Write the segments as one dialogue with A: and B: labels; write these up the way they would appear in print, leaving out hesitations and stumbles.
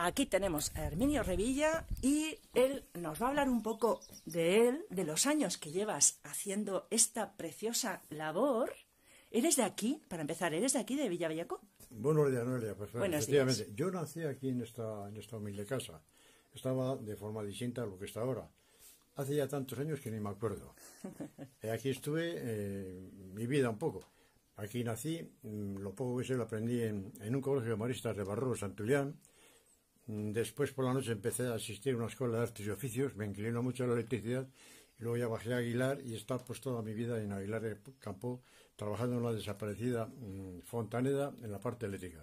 A: Aquí tenemos a Herminio Revilla y él nos va a hablar un poco de él, de los años que llevas haciendo esta preciosa labor. ¿Eres de aquí? Para empezar, ¿eres de aquí, de Villabellaco?
B: Buenos días, Noelia. Pues
A: Buenos
B: efectivamente,
A: días.
B: yo nací aquí en esta humilde casa. Estaba de forma distinta a lo que está ahora. Hace ya tantos años que ni me acuerdo. Aquí estuve mi vida un poco. Aquí nací, lo poco que sé lo aprendí en un colegio de maristas de Barroso, Santullán. Después por la noche empecé a asistir a una escuela de artes y oficios, me inclinó mucho a la electricidad y luego ya bajé a Aguilar y he estado pues toda mi vida en Aguilar de Campo trabajando en la desaparecida Fontaneda en la parte eléctrica.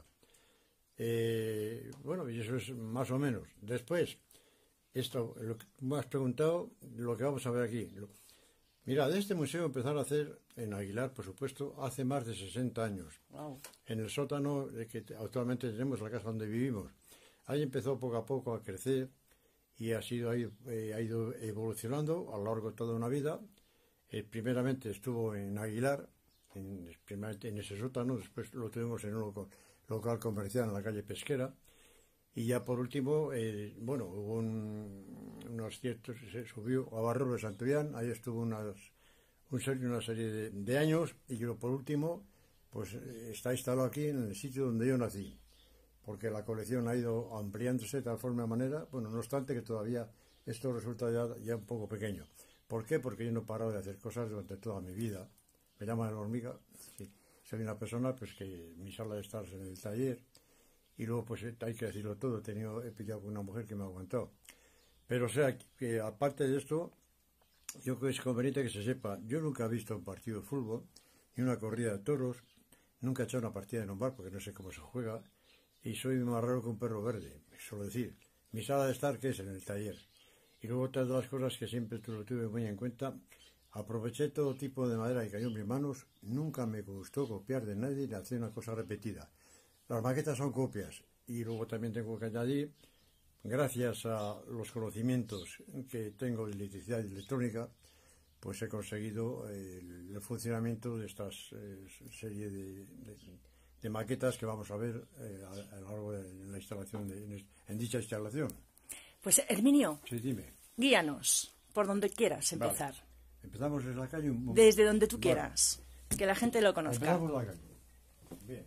B: Bueno, y eso es más o menos. Después, esto, lo que me has preguntado, lo que vamos a ver aquí. Mira, de este museo empezaron a hacer en Aguilar, por supuesto, hace más de 60 años.
A: Wow.
B: En el sótano que actualmente tenemos, la casa donde vivimos. Ahí empezó poco a poco a crecer y ha ido evolucionando a lo largo de toda una vida. Primeramente estuvo en Aguilar, primeramente en ese sótano, después lo tuvimos en un local comercial en la calle Pesquera. Y ya por último, bueno, hubo unos ciertos, se subió a Barroso de Santullán, ahí estuvo una serie de años, y yo por último, pues está instalado aquí en el sitio donde yo nací, porque la colección ha ido ampliándose de tal forma de manera, bueno, no obstante que todavía esto resulta ya un poco pequeño. ¿Por qué? Porque yo no he parado de hacer cosas durante toda mi vida. Me llaman la hormiga, sí. Soy una persona pues que mi sala de estar es en el taller. Y luego, pues hay que decirlo todo, he pillado con una mujer que me ha aguantado. Pero, o sea, que aparte de esto, yo creo que es conveniente que se sepa, yo nunca he visto un partido de fútbol, ni una corrida de toros, nunca he echado una partida en un bar, porque no sé cómo se juega, y soy más raro que un perro verde, suelo decir. Mi sala de estar, que es en el taller. Y luego otras de las cosas que siempre lo tuve muy en cuenta, aproveché todo tipo de madera que cayó en mis manos, nunca me gustó copiar de nadie ni hacer una cosa repetida. Las maquetas son copias y luego también tengo que añadir, gracias a los conocimientos que tengo de electricidad y electrónica, pues he conseguido el funcionamiento de estas serie de maquetas que vamos a ver a lo largo de la instalación, en dicha instalación.
A: Pues Herminio,
B: Sí, dime.
A: guíanos por donde quieras empezar.
B: Vale. Empezamos desde la calle.
A: Desde donde tú
B: Vale.
A: quieras, que la gente lo conozca.
B: Empezamos la calle. Bien.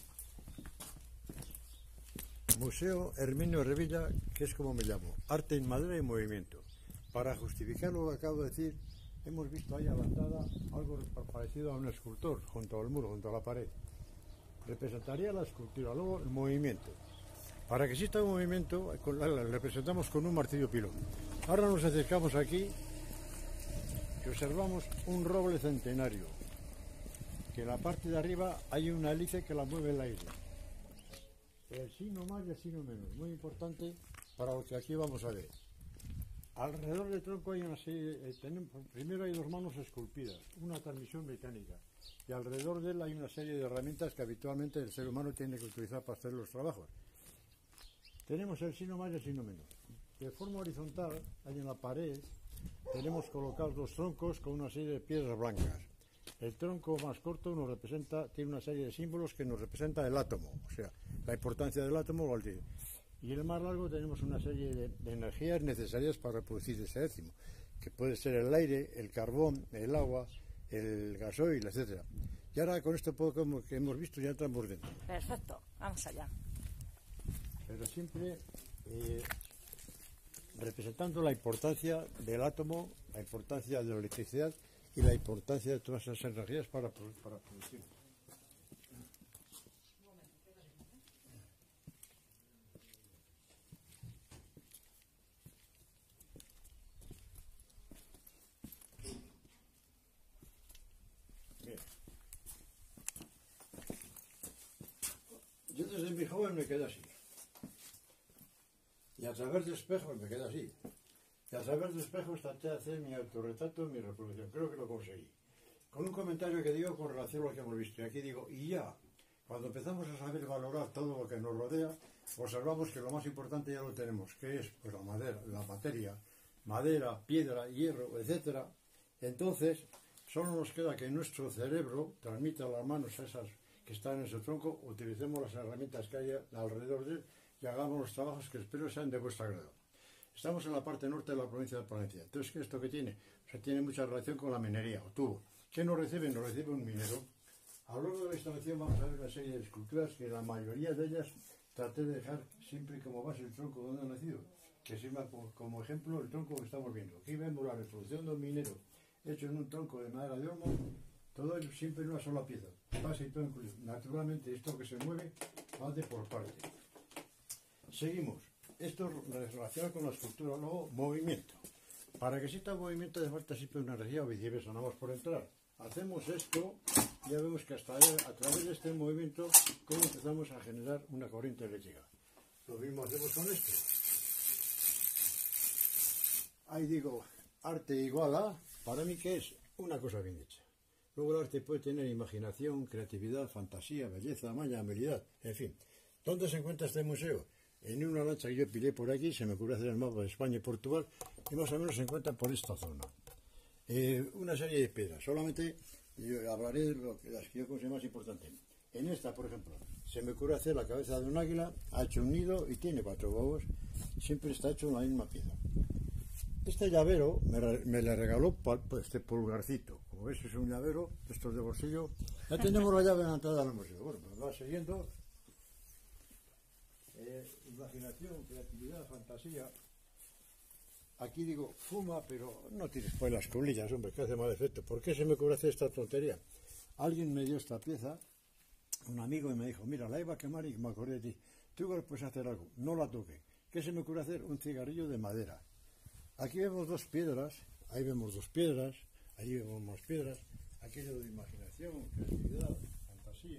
B: Museo Herminio Revilla, que es como me llamo, Arte en Madera y Movimiento. Para justificar lo que acabo de decir, hemos visto ahí avanzada algo parecido a un escultor, junto al muro, junto a la pared. Representaría la escultura, luego el movimiento. Para que exista un movimiento, la representamos con un martillo pilón. Ahora nos acercamos aquí y observamos un roble centenario, que en la parte de arriba hay una hélice que la mueve el aire. El sí no más y el sí no menos, muy importante para lo que aquí vamos a ver. Alrededor del tronco hay una serie, primero hay dos manos esculpidas, una transmisión mecánica, y alrededor de él hay una serie de herramientas que habitualmente el ser humano tiene que utilizar para hacer los trabajos. Tenemos el sí no más y el sí no menos. De forma horizontal, ahí en la pared, tenemos colocados dos troncos con una serie de piedras blancas. El tronco más corto tiene una serie de símbolos que nos representa el átomo, o sea, la importancia del átomo. Y el más largo tenemos una serie de energías necesarias para reproducir ese décimo, que puede ser el aire, el carbón, el agua, el gasoil, etcétera. Y ahora con esto poco que hemos visto ya entramos dentro.
A: Perfecto, vamos allá.
B: Pero siempre representando la importancia del átomo, la importancia de la electricidad y la importancia de todas esas energías para producir. Bien. Yo desde muy joven me quedé así. Y a través de espejos me quedé así. Y a través de espejos traté de hacer mi autorretrato, mi reproducción. Creo que lo conseguí. Con un comentario que digo con relación a lo que hemos visto. Y aquí digo, y ya, cuando empezamos a saber valorar todo lo que nos rodea, observamos que lo más importante ya lo tenemos, que es pues la materia, madera, piedra, hierro, etcétera. Entonces, solo nos queda que nuestro cerebro transmita a las manos esas que están en ese tronco, utilicemos las herramientas que hay alrededor de él y hagamos los trabajos que espero sean de vuestro agrado. Estamos en la parte norte de la provincia de Palencia. Entonces, ¿qué es esto que tiene? O sea, tiene mucha relación con la minería o tubo. ¿Qué nos recibe? Nos recibe un minero. A lo largo de la instalación vamos a ver una serie de esculturas que la mayoría de ellas traté de dejar siempre como base el tronco donde ha nacido, que sirva como ejemplo el tronco que estamos viendo. Aquí vemos la reproducción de un minero hecho en un tronco de madera de olmo, todo ello siempre en una sola pieza, base y todo incluido. Naturalmente esto que se mueve va de por parte. Seguimos. Esto relaciona con la escultura, luego movimiento. Para que exista movimiento hace falta siempre una energía o viceversa, nada más por entrar. Hacemos esto, ya vemos que hasta a través de este movimiento, cómo empezamos a generar una corriente eléctrica. Lo mismo hacemos con esto. Ahí digo, arte igual a, para mí que es una cosa bien hecha. Luego el arte puede tener imaginación, creatividad, fantasía, belleza, maña, habilidad, en fin. ¿Dónde se encuentra este museo? En una lancha que yo pilé por aquí, se me ocurrió hacer el mapa de España y Portugal, y más o menos se encuentra por esta zona. Una serie de piedras, solamente yo hablaré de las que yo considero más importantes. En esta, por ejemplo, se me ocurrió hacer la cabeza de un águila, ha hecho un nido y tiene 4 huevos, siempre está hecho en la misma piedra. Este llavero me le regaló este pulgarcito. Como veis, es un llavero, estos de bolsillo. Ya tenemos la llave en la entrada del museo. Bueno, pues va siguiendo. Imaginación, creatividad, fantasía. Aquí digo, fuma, pero no tires pues las colillas, hombre, que hace mal efecto. ¿Por qué se me ocurre hacer esta tontería? Alguien me dio esta pieza, un amigo, y me dijo, mira, la iba a quemar y me acordé de ti. Tú puedes hacer algo, no la toque. ¿Qué se me ocurre hacer? Un cigarrillo de madera. Aquí vemos 2 piedras, ahí vemos 2 piedras, ahí vemos más piedras. Aquello de imaginación, creatividad, fantasía.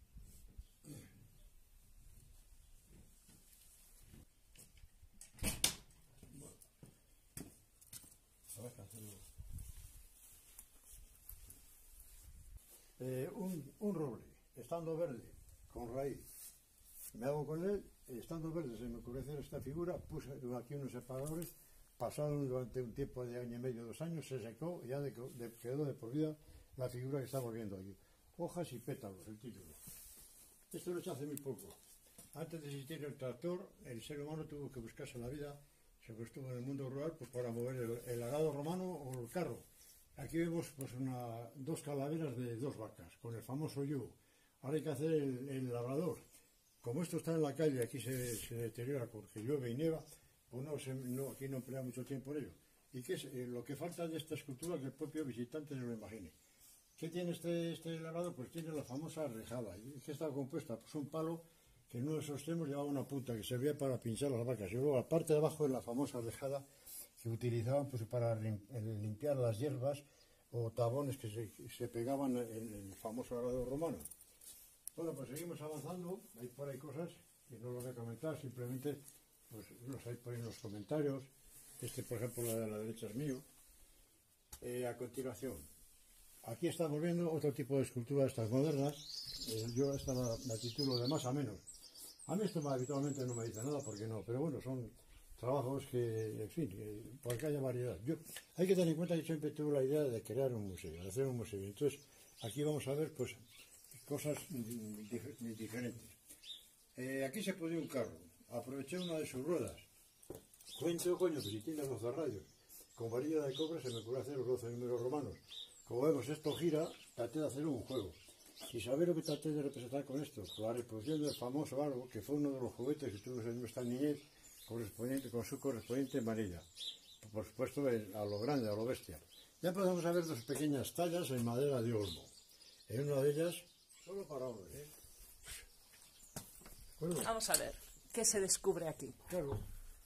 B: Un roble, estando verde, con raíz, me hago con él, estando verde se me ocurre hacer esta figura, puse aquí unos separadores, pasaron durante un tiempo de año y medio, 2 años, se secó y ya quedó de por vida la figura que estamos viendo aquí. Hojas y pétalos, el título. Esto lo he hecho hace muy poco. Antes de existir el tractor, el ser humano tuvo que buscarse la vida, se estuvo en el mundo rural pues, para mover el arado romano o el carro. Aquí vemos pues 2 calaveras de 2 vacas, con el famoso yugo. Ahora hay que hacer el labrador. Como esto está en la calle, aquí se deteriora porque llueve y nieva, pues aquí no emplea mucho tiempo en ello. ¿Y qué es lo que falta de esta escultura que el propio visitante se lo imagine? ¿Qué tiene este labrador? Pues tiene la famosa rejada. ¿Y qué está compuesta? Pues un palo que en uno de esos extremos llevaba una punta que servía para pinchar las vacas. Y luego la parte de abajo es la famosa rejada que utilizaban pues, para limpiar las hierbas o tabones que se pegaban en el famoso arado romano. Bueno, pues seguimos avanzando, hay por ahí cosas que no lo voy a comentar, simplemente pues los hay por ahí en los comentarios. Este, por ejemplo, la de la derecha es mío. A continuación, aquí estamos viendo otro tipo de escultura, estas modernas. Yo esta la titulo de más a menos. A mí esto habitualmente no me dice nada, porque no, pero bueno, son trabajos que, en fin, porque haya variedad. Hay que tener en cuenta que siempre tuve la idea de crear un museo, de hacer un museo. Entonces, aquí vamos a ver, pues, cosas diferentes. Aquí se puso un carro, aproveché una de sus ruedas. Cuento, coño, que si tiene 12 rayos. Con varilla de cobre se me ocurre hacer los 12 números romanos. Como vemos, esto gira, traté de hacer un juego. ¿Y sabéis lo que traté de representar con esto? La reproducción del famoso árbol, que fue uno de los juguetes que tuvimos en nuestra niñez, con su correspondiente manilla. Por supuesto, a lo grande, a lo bestia. Ya podemos ver 2 pequeñas tallas en madera de olmo. En una de ellas, solo para hombres. Bueno,
A: vamos a ver, ¿qué se descubre aquí?
B: Claro.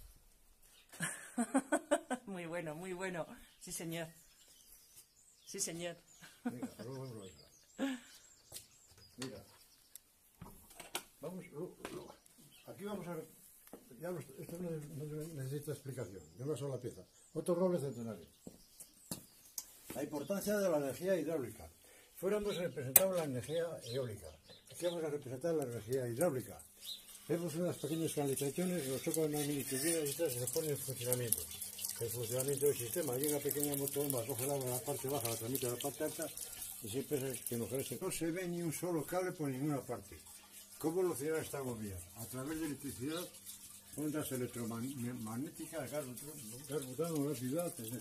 A: Muy bueno, muy bueno. Sí, señor. Sí, señor.
B: Venga, luego vemos la otra. Mira. Vamos, aquí vamos a ver. Ya esto no necesita explicación, de una sola pieza. Otro roble centenario. La importancia de la energía hidráulica. Fuéramos a representar la energía eólica. Aquí vamos a representar la energía hidráulica. Vemos unas pequeñas canalizaciones, nos tocan una mini turbina y se nos pone en funcionamiento. El funcionamiento del sistema. Hay una pequeña motobomba, coge el agua en la parte baja, la transmite a la parte alta y siempre es que no crece. No se ve ni un solo cable por ninguna parte. ¿Cómo funciona esta bombilla? A través de electricidad, ondas electromagnéticas, gas butano, velocidad, etc.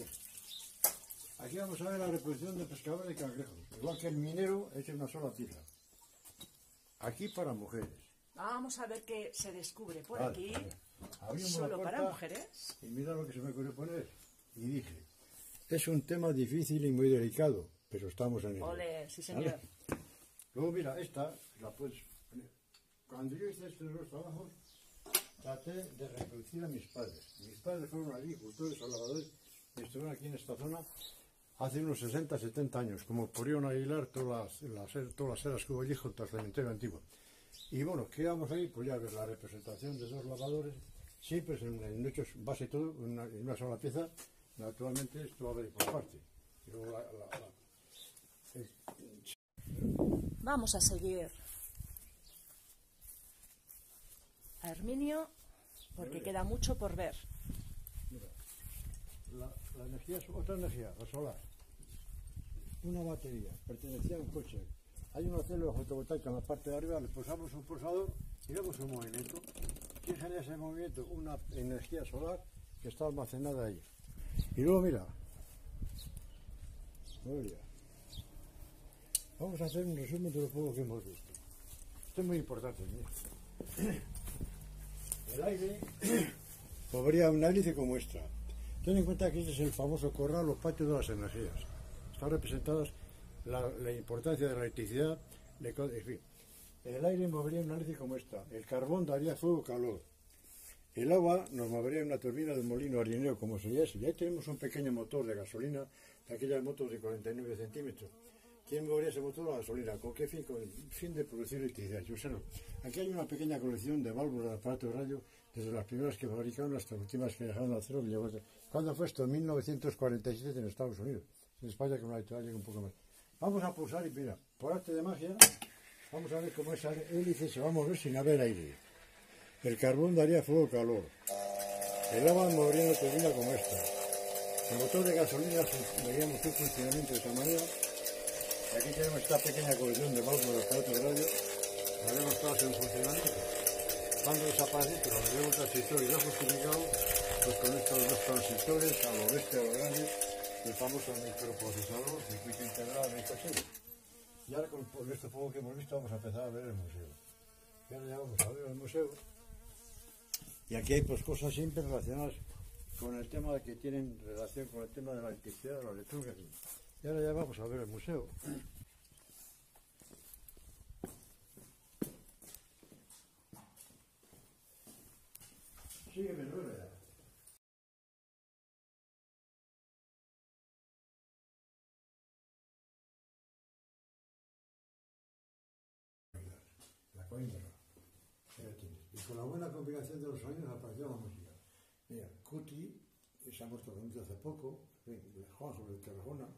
B: Aquí vamos a ver la reproducción de pescadores de cangrejos. Igual que el minero, es una sola pieza. Aquí para mujeres.
A: Vamos a ver qué se descubre por
B: Vale,
A: aquí.
B: abrimos la
A: Solo
B: puerta
A: para mujeres.
B: Y mira lo que se me ocurrió poner. Y dije, es un tema difícil y muy delicado, pero estamos en ello.
A: Ole, sí señor.
B: ¿Vale? Luego mira, esta la puedes poner. Cuando yo hice estos dos trabajos, traté de reproducir a mis padres. Mis padres fueron agricultores o labradores y estuvieron aquí en esta zona hace unos 60, 70 años, como podrían aguilar todas las eras que hubo allí junto al cementerio antiguo. Y bueno, ¿qué vamos ahí? Pues ya ves la representación de dos lavadores, siempre en hechos base todo, en una sola pieza. Naturalmente esto va a venir por parte. Y luego
A: Vamos a seguir a Herminio porque queda mucho por ver.
B: Mira, la energía es otra energía, la solar. Una batería, pertenecía a un coche. Hay una célula fotovoltaica en la parte de arriba, le pulsamos un pulsador y vemos un movimiento. ¿Quién genera ese movimiento? Una energía solar que está almacenada ahí. Y luego mira, vamos a hacer un resumen de lo poco que hemos visto. Esto es muy importante. Mira. El aire podría un hélice como esta. Ten en cuenta que este es el famoso corral o patio de las energías. Están representadas la importancia de la electricidad, en fin. El aire movería una hélice como esta. El carbón daría fuego, calor. El agua nos movería una turbina de un molino harinero como sería ese. Y ahí tenemos un pequeño motor de gasolina, de aquellas motos de 49 centímetros. ¿Quién movería ese motor? La gasolina. ¿Con qué fin? Con el fin de producir electricidad. Yo sé, no. Aquí hay una pequeña colección de válvulas de aparatos de radio, desde las primeras que fabricaron hasta las últimas que dejaron de hacerlo. ¿Cuándo fue esto? En 1947 en Estados Unidos. En España, que me ha llega un poco más. Vamos a pulsar y mira, por arte de magia, vamos a ver cómo esa hélice se va a mover sin haber aire. El carbón daría fuego, calor. El agua movería una turbina como esta. El motor de gasolina veríamos su funcionamiento de esa manera. Y aquí tenemos esta pequeña colección de válvulas de aparatos de radio. La vemos todas en funcionamiento. Cuando desaparece, pero cuando vemos el transistor y lo justificado, pues con estos dos transistores, a lo bestia, a lo grande, el famoso microprocesador, circuito integral de coche. Y ahora con este fuego que hemos visto vamos a empezar a ver el museo. Y ahora ya vamos a ver el museo. Y aquí hay pues cosas siempre relacionadas con el tema de que tienen relación con el tema de la electricidad, de la electrónica. Y ahora ya vamos a ver el museo. Sígueme, Lola. La coimbra. Y con la buena combinación de los sonidos apareció la música. Mira, Cuti, que se ha muerto hace poco, Juanjo de Tarragona.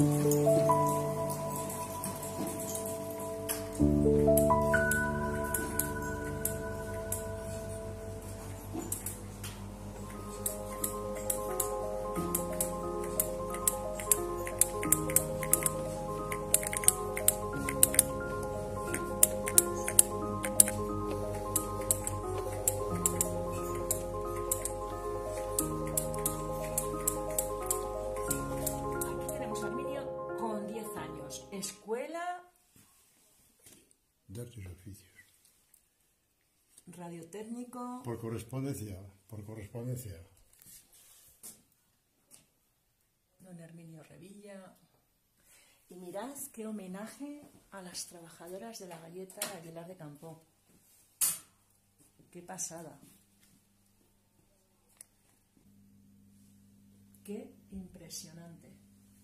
A: Escuela
B: de Artes y Oficios.
A: Radiotécnico.
B: Por correspondencia.
A: Don Herminio Revilla. Y mirad qué homenaje a las trabajadoras de la galleta de Aguilar de Campoo. Qué pasada. Qué impresionante.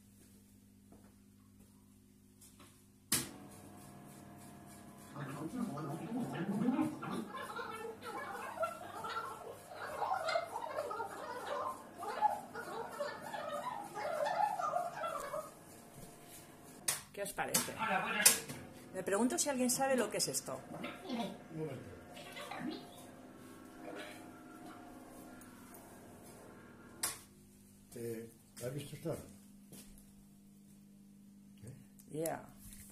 A: ¿Qué os parece? Me pregunto si alguien sabe lo que es esto.
B: ¿Has visto estar?
A: Yeah.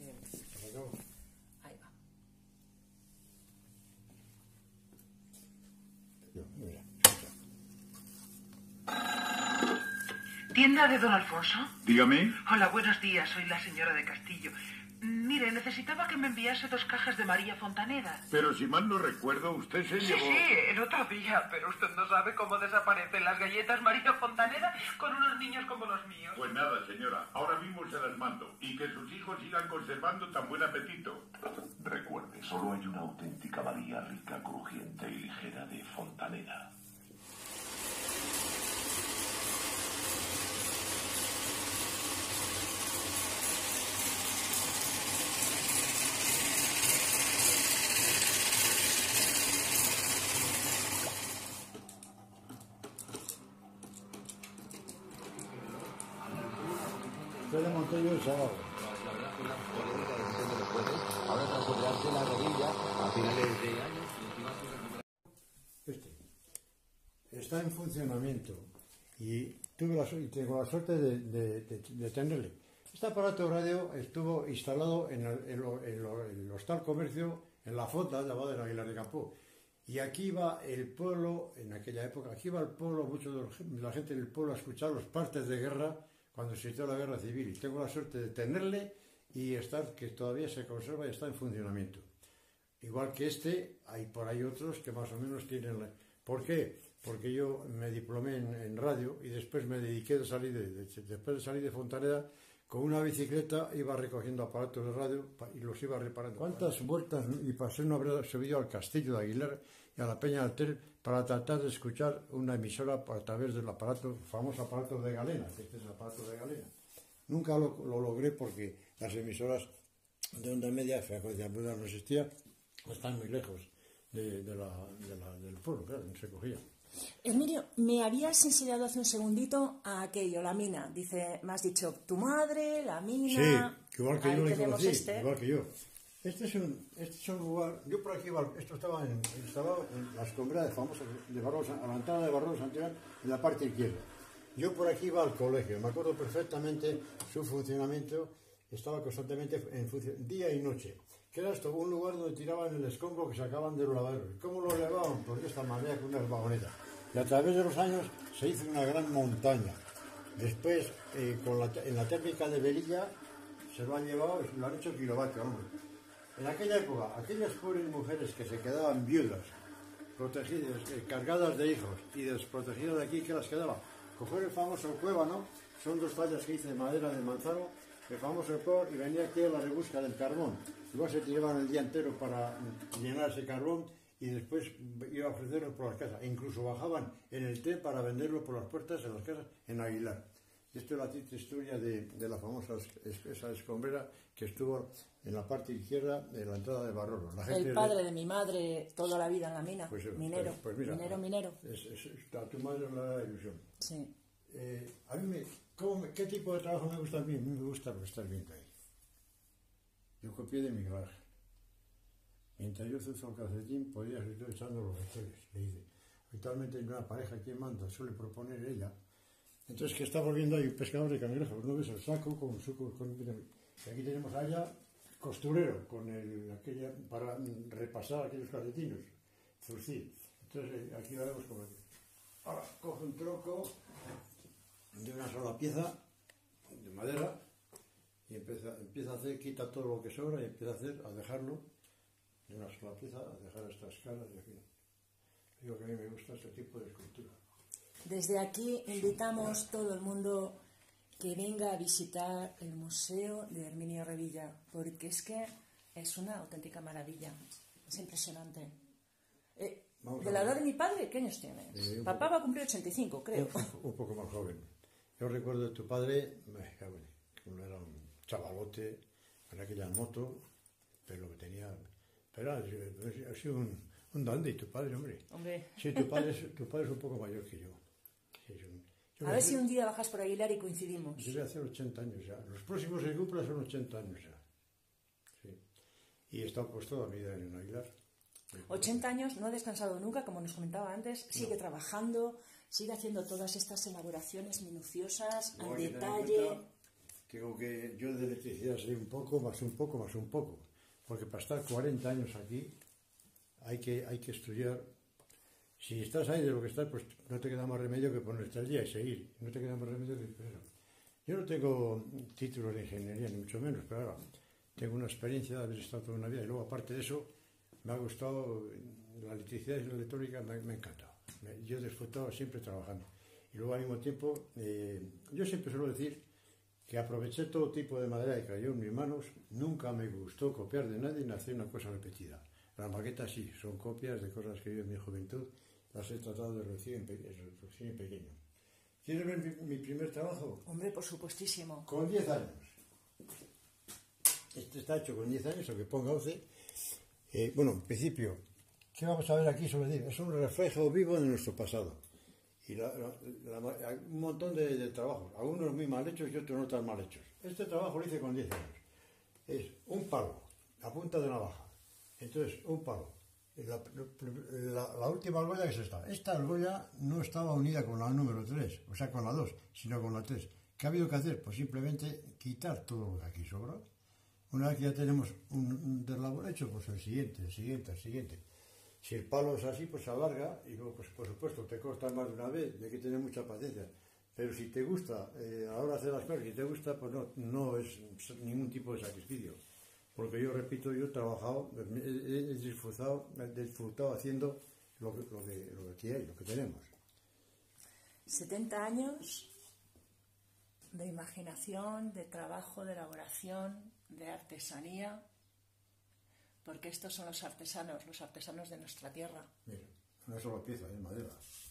C: ¿Tienda de don Alfonso?
D: Dígame.
C: Hola, buenos días, soy la señora de Castillo. Mire, necesitaba que me enviase 2 cajas de María Fontaneda.
D: Pero si mal no recuerdo, usted se llevó...
C: Sí, el otro día, pero usted no sabe cómo desaparecen las galletas María Fontaneda con unos niños como los míos.
D: Pues nada, señora, ahora mismo se las mando y que sus hijos sigan conservando tan buen apetito.
E: Recuerde, solo hay una auténtica María rica, crujiente y ligera de Fontaneda.
B: Yo le monté yo el sábado.
F: Ahora tras operarse la rodilla a finales de año.
B: Está en funcionamiento y tengo la suerte de tenerle. Este aparato radio estuvo instalado en el Hostal Comercio, en la fonda de Abad de Aguilar de Campoo. Y aquí iba el pueblo, en aquella época, aquí iba el pueblo, mucha de la gente del pueblo a escuchar los partes de guerra cuando se hizo la guerra civil. Y tengo la suerte de tenerle y que todavía se conserva y está en funcionamiento. Igual que hay por ahí otros que más o menos tienen... ¿Por qué? Porque yo me diplomé en radio y después me dediqué después de salir de Fontaneda, con una bicicleta iba recogiendo aparatos de radio y los iba reparando. ¿Cuántas vueltas y pasé no habrá subido al Castillo de Aguilar y a la Peña del Tel para tratar de escuchar una emisora a través del famoso aparato de galena, que este es el aparato de galena? Nunca lo logré porque las emisoras de onda media, frecuencia media no existía, están muy lejos del pueblo, claro, no se cogía.
A: Herminio, me habías enseñado hace un segundito a aquello, la mina. Dice, me has dicho, tu madre, la mina...
B: Sí, igual que yo le conocí,
A: este.
B: igual que yo. Este es un lugar... Yo por aquí iba, esto estaba instalado en la escombrera famosa de Barroso, a la entrada de Barroso Santiago, en la parte izquierda. Yo por aquí iba al colegio, me acuerdo perfectamente su funcionamiento, estaba constantemente en función, día y noche. Que era esto, un lugar donde tiraban el escombro que sacaban de los lavaderos. ¿Cómo lo elevaban? Pues de esta manera, con unas vagonetas. Y a través de los años se hizo una gran montaña. Después, en la técnica de Velilla, se lo han llevado y lo han hecho kilovatios, hombre. En aquella época, aquellas pobres mujeres que se quedaban viudas, protegidas, cargadas de hijos y desprotegidas de aquí, ¿qué las quedaba? Coger el famoso cuébano, son 2 tallas que hice de madera de manzano, el famoso cuébano, y venía aquí a la rebusca del carbón. Luego se tiraban el día entero para llenar ese carbón y después iba a ofrecerlo por las casas. E incluso bajaban en el tren para venderlo por las puertas en las casas en Aguilar. Esto es la triste historia de la famosa esa escombrera que estuvo en la parte izquierda de la entrada de Barroso.
A: El padre de mi madre toda la vida en la mina, minero,
B: pues mira,
A: minero.
B: A tu madre me da la ilusión.
A: Sí.
B: A mí ¿Qué tipo de trabajo me gusta a mí? A mí me gusta lo que estás viendo ahí. Yo copié de Miguel Ángel. Mientras yo uso el calcetín, podías estar echando los vectores. Le dice, habitualmente en una pareja que manda suele proponer ella. Entonces, que está volviendo ahí un pescador de cangrejos, ¿no ves? El saco con su... Y aquí tenemos allá costurero, con aquella, para repasar aquellos calcetines, zurcir. Entonces, aquí lo vemos como... Ahora, coge un troco de una sola pieza de madera y empieza a hacer, quita todo lo que sobra y empieza a dejarlo de una sola pieza, a dejar estas caras y aquí. Digo que a mí me gusta este tipo de escultura.
A: Desde aquí invitamos todo el mundo que venga a visitar el Museo de Herminio Revilla, porque es que es una auténtica maravilla, es impresionante. De la edad de mi padre, ¿qué años tienes? Papá va a cumplir 85, creo.
B: Un poco más joven. Yo recuerdo de tu padre, uno era un chavalote, con aquella moto, pero que tenía... Pero ha sido un dandy, tu padre, hombre. Sí, tu padre es un poco mayor que yo. Sí,
A: a ver si un día bajas por Aguilar y coincidimos.
B: Yo voy a hacer 80 años ya. Los próximos que cumpla son 80 años ya. Sí. Y he estado pues toda mi vida en Aguilar.
A: 80 años, no ha descansado nunca, como nos comentaba antes, sigue trabajando, sigue haciendo todas estas elaboraciones minuciosas, al detalle.
B: Digo que yo de electricidad sé un poco, más un poco, más un poco. Porque para estar 40 años aquí hay que estudiar. Si estás ahí de lo que estás, pues no te queda más remedio que ponerte al día y seguir. No te queda más remedio que eso. Yo no tengo títulos de ingeniería, ni mucho menos, pero ahora tengo una experiencia de haber estado toda una vida. Y luego, aparte de eso, me ha gustado la electricidad y la electrónica, me ha encantado. Yo he disfrutado siempre trabajando. Y luego, al mismo tiempo, yo siempre suelo decir que aproveché todo tipo de madera que cayó en mis manos. Nunca me gustó copiar de nadie ni hacer una cosa repetida. Las maquetas sí, son copias de cosas que yo en mi juventud las he tratado de reducir en pequeño. ¿Quieres ver mi primer trabajo?
A: Hombre, por supuestísimo.
B: Con 10 años. Este está hecho con 10 años, aunque ponga 11. Bueno, en principio, ¿qué vamos a ver aquí sobre decir? Es un reflejo vivo de nuestro pasado. Y un montón de trabajos, algunos muy mal hechos y otros no tan mal hechos. Este trabajo lo hice con 10 años. Es un palo, a punta de navaja. Entonces, un palo. La última argolla es esta. Esta argolla no estaba unida con la número 3, o sea, con la 2, sino con la 3. ¿Qué ha habido que hacer? Pues simplemente quitar todo lo que aquí sobra. Una vez que ya tenemos un deslabor hecho, pues el siguiente. Si el palo es así, pues se alarga y luego, pues por supuesto, te cortas más de una vez, hay que tener mucha paciencia. Pero si te gusta, a la hora de hacer las cosas, si te gusta, pues no es ningún tipo de sacrificio. Porque yo repito, yo he trabajado, he disfrutado haciendo lo que hay, lo que tenemos.
A: 70 años de imaginación, de trabajo, de elaboración, de artesanía, porque estos son los artesanos de nuestra tierra.
B: Mira, una sola pieza de madera.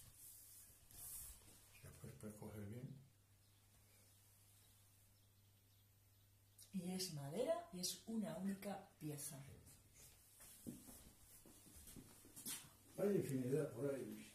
B: Si la puedes coger bien.
A: Y es madera y es una única pieza.
B: Hay infinidad por ahí.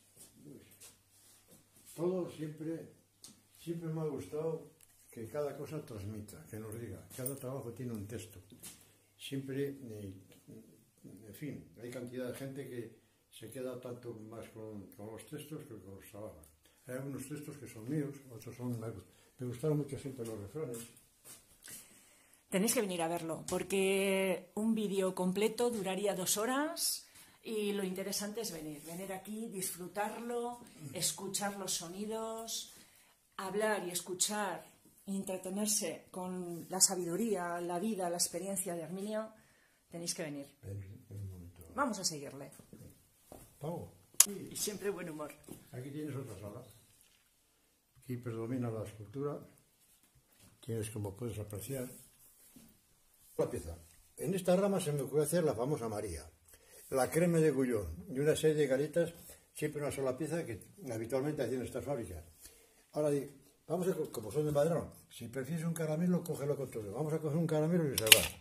B: Todo siempre me ha gustado que cada cosa transmita, que nos diga. Cada trabajo tiene un texto. Siempre, en fin, hay cantidad de gente que se queda tanto más con los textos que con los trabajos. Hay algunos textos que son míos, otros son... Me gustaron mucho siempre los refranes.
A: Tenéis que venir a verlo, porque un vídeo completo duraría 2 horas y lo interesante es venir aquí, disfrutarlo, escuchar los sonidos, hablar y escuchar, entretenerse con la sabiduría, la vida, la experiencia de Herminio. Tenéis que venir. Vamos a seguirle.
B: Pau.
A: Y siempre buen humor.
B: Aquí tienes otra sala. Aquí predomina la escultura. Tienes, como puedes apreciar, la pieza. En esta rama se me ocurrió hacer la famosa María, la creme de Gullón y una serie de galetas, siempre una sola pieza que habitualmente hacían estas fábricas. Ahora vamos a, como son de madera, si prefieres un caramelo, cógelo con todo. Vamos a coger un caramelo y se va.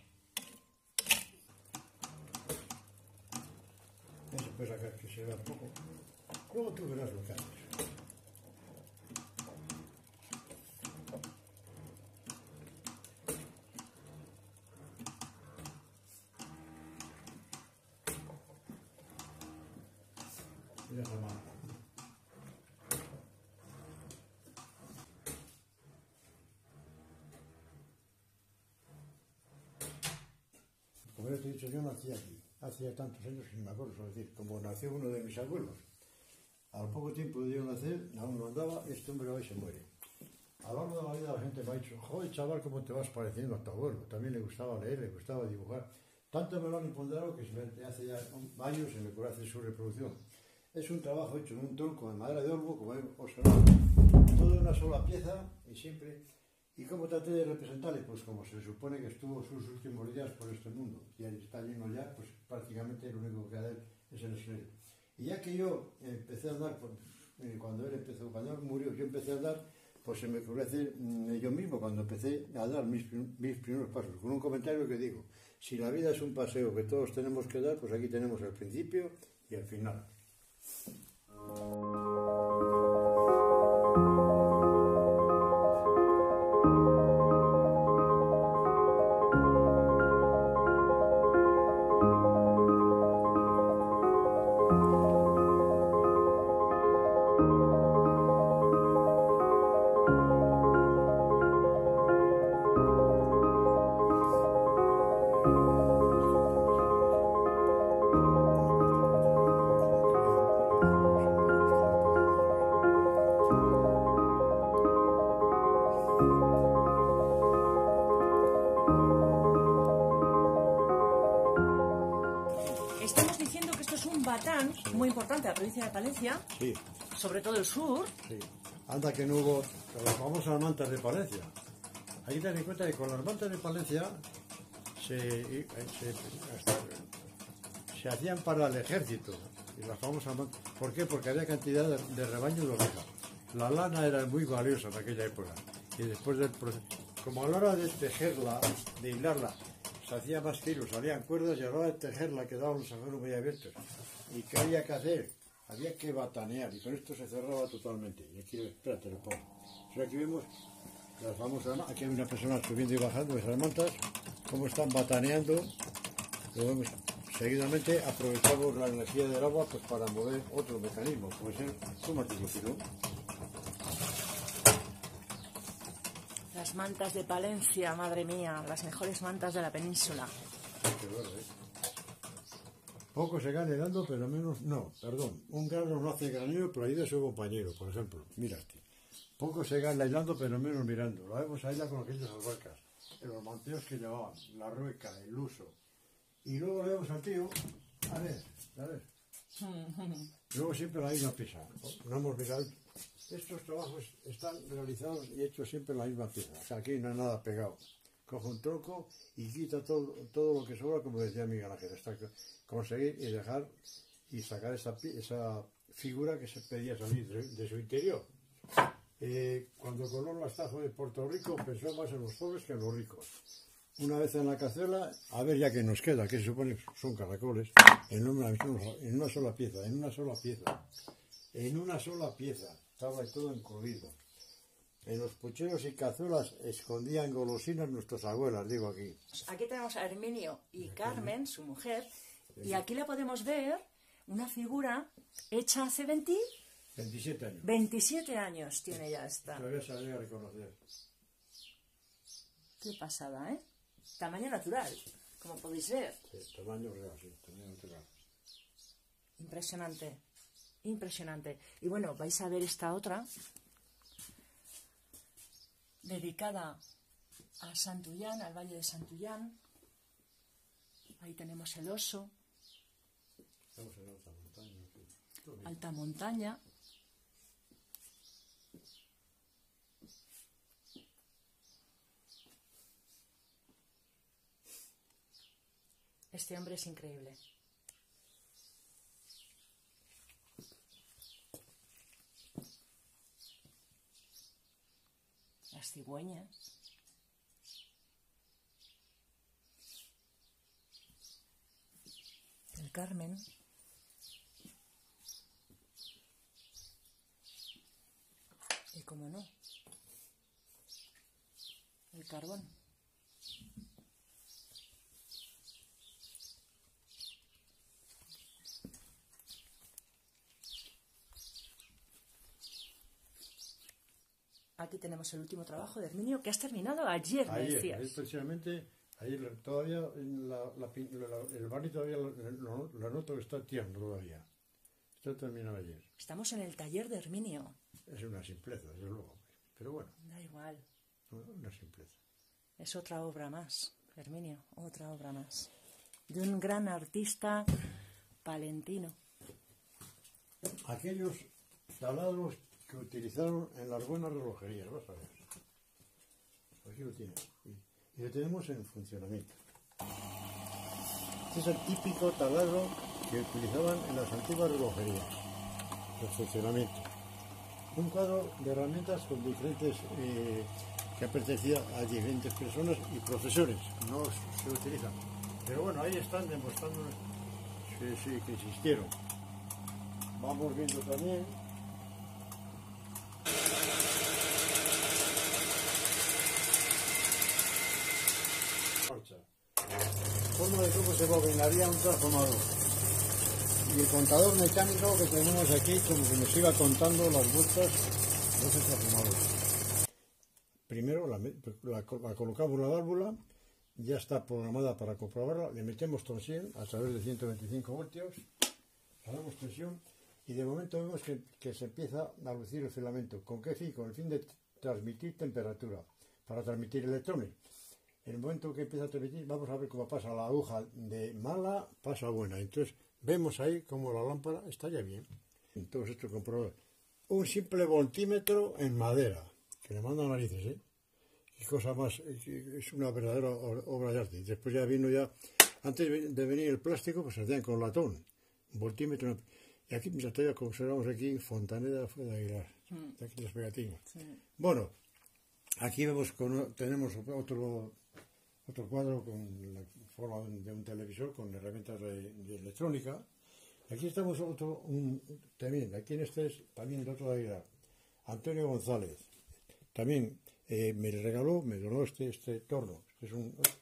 B: Eso puede sacar que se vea un poco. Luego tú verás lo que haces. de esa mano. Como ya te he dicho, yo nací aquí, hace tantos años que no me acuerdo, es decir, como nació uno de mis abuelos. Al poco tiempo de yo nacer, aún no andaba, este hombre hoy se muere. A lo largo de la vida la gente me ha dicho, joder chaval, ¿cómo te vas pareciendo a tu abuelo? También le gustaba leer, le gustaba dibujar. Tanto me lo han imponderado que hace ya años se me ocurre hacer su reproducción. Es un trabajo hecho en un tronco de madera de olmo, como he observado, todo en una sola pieza y siempre. ¿Y cómo traté de representarle? Pues como se supone que estuvo sus últimos días por este mundo. Y ahí está lleno ya, pues prácticamente lo único que queda de él es el esqueleto. Y ya que yo empecé a andar, cuando él murió, yo empecé a andar, pues se me ocurrió hacer yo mismo cuando empecé a dar mis primeros pasos, con un comentario que digo, si la vida es un paseo que todos tenemos que dar, pues aquí tenemos el principio y el final.
A: Estamos diciendo que esto es un batán muy importante de la provincia de Palencia,
B: Sí,
A: sobre todo el sur.
B: sí. Anda que no hubo las famosas mantas de Palencia. Hay que tener en cuenta que con las mantas de Palencia se hacían para el ejército. Y las famosas mantas. ¿Por qué? Porque había cantidad de rebaños de ovejas. La lana era muy valiosa en aquella época. Y después del proceso, como a la hora de tejerla, de hilarla, se hacía más filos, salían cuerdas y a la hora de tejerla quedaban los agujeros muy abiertos. ¿Y qué había que hacer? Había que batanear y con esto se cerraba totalmente. Y aquí, espérate, lo pongo. O sea, aquí vemos las famosas, aquí hay una persona subiendo y bajando esas mantas, cómo están bataneando. Lo vemos seguidamente, aprovechamos la energía del agua pues para mover otro mecanismo, puede ser un martillo.
A: Las mantas de Palencia, madre mía, las mejores mantas de la península.
B: Poco se gana dando, pero menos no, perdón. Un grano no hace granero, pero ayuda a su compañero, por ejemplo. Mira este. Poco se gana aislando, pero menos mirando. Lo vemos ahí con aquellas albarcas, en los manteos que llevaban, la rueca, el uso. Y luego le vemos al tío, a ver. Luego siempre la misma pieza. No hemos mirado. Estos trabajos están realizados y hechos siempre en la misma pieza. O sea, aquí no hay nada pegado. Coge un tronco y quita todo lo que sobra, como decía Miguel Ángel, hasta conseguir y dejar y sacar esa figura que se pedía salir de su interior. Cuando Colón las trajo de Puerto Rico, pensó más en los pobres que en los ricos. Una vez en la cazuela, a ver ya que nos queda, que se supone son caracoles, en una sola pieza, estaba todo incluido. En los pucheros y cazuelas escondían golosinas nuestras abuelas, digo aquí.
A: Aquí tenemos a Herminio y Carmen, su mujer, y aquí la podemos ver, una figura hecha hace
B: 27 años.
A: 27 años tiene ya esta.
B: Todavía se había a reconocer.
A: Qué pasada, ¿eh? Tamaño natural, como podéis ver.
B: Sí, tamaño real, sí, tamaño natural.
A: Impresionante, impresionante. Y bueno, vais a ver esta otra, dedicada a Santullán, al Valle de Santullán. Ahí tenemos el oso.
B: Estamos en alta montaña. Sí.
A: Alta montaña. Este hombre es increíble. Las cigüeñas. El Carmen. Y cómo no, el carbón. aquí tenemos el último trabajo de Herminio, que has terminado ayer, me decías.
B: Ayer precisamente, ayer todavía el barniz todavía lo noto que está tierno todavía. Está terminado ayer.
A: Estamos en el taller de Herminio.
B: Es una simpleza, desde luego. Pero bueno.
A: Da igual.
B: Una simpleza.
A: Es otra obra más, Herminio, otra obra más. De un gran artista palentino.
B: Aquellos taladros que utilizaron en las buenas relojerías, vas a ver. Aquí lo tienes. Y lo tenemos en funcionamiento. Este es el típico taladro que utilizaban en las antiguas relojerías. En funcionamiento. Un cuadro de herramientas con diferentes, que pertenecía a diferentes personas y profesores. No se utilizan. Pero bueno, ahí están demostrando que existieron. Vamos viendo también. Forma de cómo se bobinaría un transformador. Y el contador mecánico que tenemos aquí, como que nos iba contando las vueltas de ese transformador. Primero la colocamos la válvula, ya está programada para comprobarla, le metemos tensión a través de 125 voltios, le damos tensión y de momento vemos que se empieza a lucir el filamento. ¿Con qué fin? Con el fin de transmitir temperatura, para transmitir electrones. En el momento que empieza a transmitir, vamos a ver cómo pasa la aguja de mala, pasa a buena. Entonces vemos ahí como la lámpara está ya bien. Entonces esto comprobado. Un simple voltímetro en madera, que le mandan narices, ¿eh? Y cosa más, es una verdadera obra de arte. Después ya vino antes de venir el plástico, pues se hacían con latón, voltímetro. Y aquí, mira, todavía observamos aquí Fontaneda fue de Aguilar, de aquí las pegatinas. Sí. Bueno, aquí tenemos otro cuadro con la forma de un televisor, con herramientas de electrónica. Aquí estamos también, aquí en este es también de otro de Aguilar, Antonio González. También me donó este torno. Es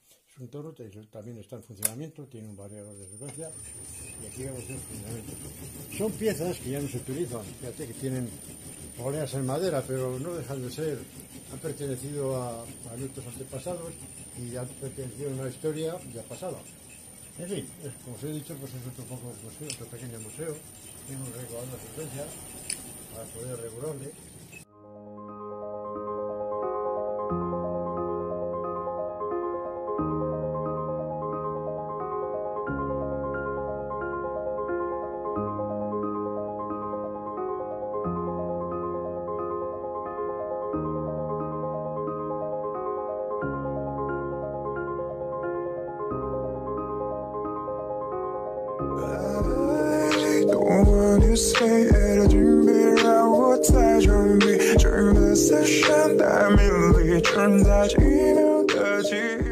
B: un torno que también está en funcionamiento, tiene un variador de frecuencia y aquí vemos el funcionamiento. Son piezas que ya no se utilizan, fíjate que tienen poleas en madera, pero no dejan de ser, han pertenecido a nuestros antepasados y han pertenecido a una historia ya pasada. En fin, como os he dicho, pues es otro pequeño museo, tiene un regulador de frecuencia para poder regularle.
G: 준비라고 다 준비 준비 세션 다 밀리 준다 지면 되지